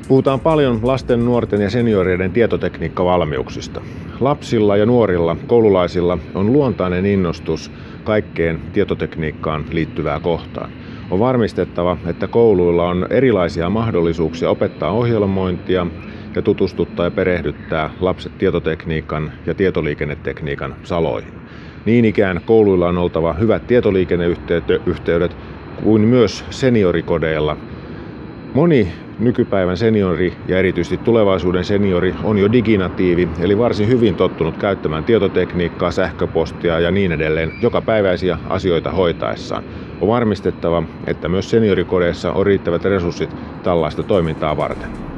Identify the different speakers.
Speaker 1: Puhutaan paljon lasten, nuorten ja senioreiden tietotekniikkavalmiuksista. Lapsilla ja nuorilla koululaisilla on luontainen innostus kaikkeen tietotekniikkaan liittyvää kohtaan. On varmistettava, että kouluilla on erilaisia mahdollisuuksia opettaa ohjelmointia ja tutustuttaa ja perehdyttää lapset tietotekniikan ja tietoliikennetekniikan saloihin. Niin ikään kouluilla on oltava hyvät tietoliikenneyhteydet kuin myös seniorikodeilla. Moni nykypäivän seniori ja erityisesti tulevaisuuden seniori on jo diginatiivi, eli varsin hyvin tottunut käyttämään tietotekniikkaa, sähköpostia ja niin edelleen jokapäiväisiä asioita hoitaessaan. On varmistettava, että myös seniorikodeissa on riittävät resurssit tällaista toimintaa varten.